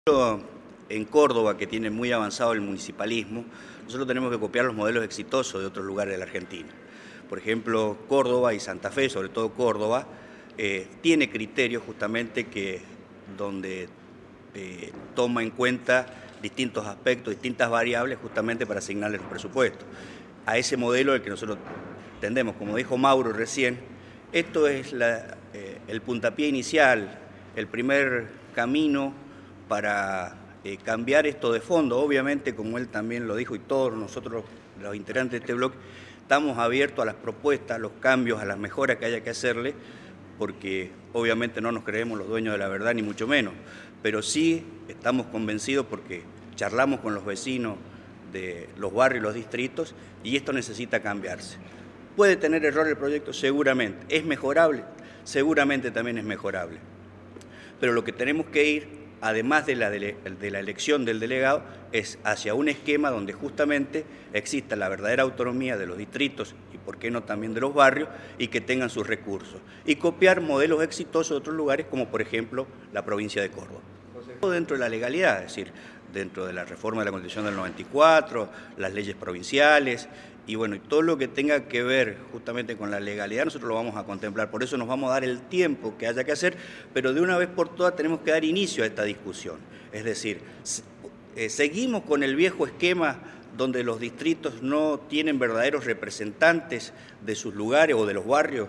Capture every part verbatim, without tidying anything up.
En Córdoba, que tiene muy avanzado el municipalismo, nosotros tenemos que copiar los modelos exitosos de otros lugares de la Argentina. Por ejemplo, Córdoba y Santa Fe, sobre todo Córdoba, eh, tiene criterios justamente que donde eh, toma en cuenta distintos aspectos, distintas variables justamente para asignarle los presupuestos. A ese modelo el que nosotros tendemos, como dijo Mauro recién, esto es la, eh, el puntapié inicial, el primer camino para eh, cambiar esto de fondo. Obviamente, como él también lo dijo y todos nosotros, los integrantes de este bloque, estamos abiertos a las propuestas, a los cambios, a las mejoras que haya que hacerle, porque obviamente no nos creemos los dueños de la verdad, ni mucho menos, pero sí estamos convencidos porque charlamos con los vecinos de los barrios y los distritos y esto necesita cambiarse. ¿Puede tener error el proyecto? Seguramente. ¿Es mejorable? Seguramente también es mejorable. Pero lo que tenemos que ir, además de la, de, de la elección del delegado, es hacia un esquema donde justamente exista la verdadera autonomía de los distritos y por qué no también de los barrios y que tengan sus recursos. Y copiar modelos exitosos de otros lugares como por ejemplo la provincia de Córdoba. Dentro de la legalidad, es decir, dentro de la reforma de la Constitución del noventa y cuatro, las leyes provinciales y bueno, y todo lo que tenga que ver justamente con la legalidad nosotros lo vamos a contemplar, por eso nos vamos a dar el tiempo que haya que hacer, pero de una vez por todas tenemos que dar inicio a esta discusión, es decir, eh, seguimos con el viejo esquema donde los distritos no tienen verdaderos representantes de sus lugares o de los barrios,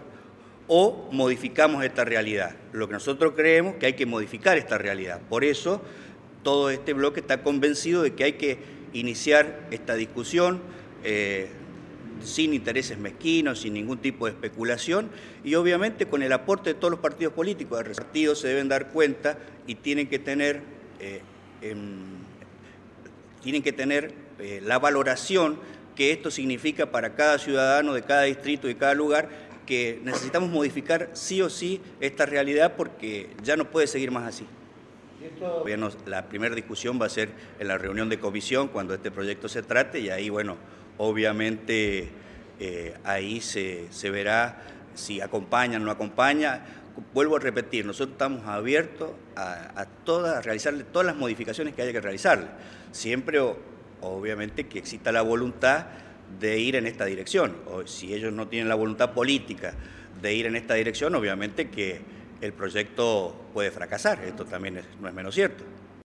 o modificamos esta realidad. Lo que nosotros creemos que hay que modificar esta realidad, por eso todo este bloque está convencido de que hay que iniciar esta discusión eh, sin intereses mezquinos, sin ningún tipo de especulación y obviamente con el aporte de todos los partidos políticos. Los partidos se deben dar cuenta y tienen que tener, eh, eh, tienen que tener eh, la valoración que esto significa para cada ciudadano de cada distrito y cada lugar, que necesitamos modificar sí o sí esta realidad porque ya no puede seguir más así. La primera discusión va a ser en la reunión de comisión cuando este proyecto se trate y ahí, bueno, obviamente eh, ahí se, se verá si acompaña o no acompaña. Vuelvo a repetir, nosotros estamos abiertos a, a, toda, a realizarle todas las modificaciones que haya que realizarle, siempre o, obviamente que exista la voluntad de ir en esta dirección, o si ellos no tienen la voluntad política de ir en esta dirección, obviamente que el proyecto puede fracasar, esto también es, no es menos cierto.